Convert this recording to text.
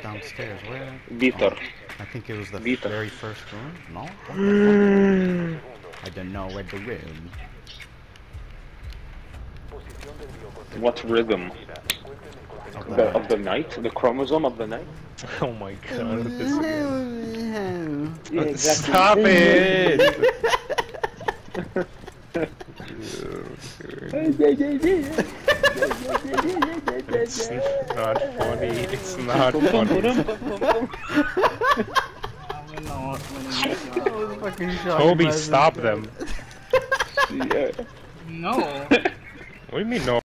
downstairs. Where? Vitor. Oh, I think it was the Vitor. very first room. No? What the fuck? I don't know where the room. What rhythm? Of the night? The chromosome of the night? Oh my god, this again. Yeah, exactly. Stop it! It's not funny. It's not funny. Toby, stop them. Yeah. No. What do you mean no?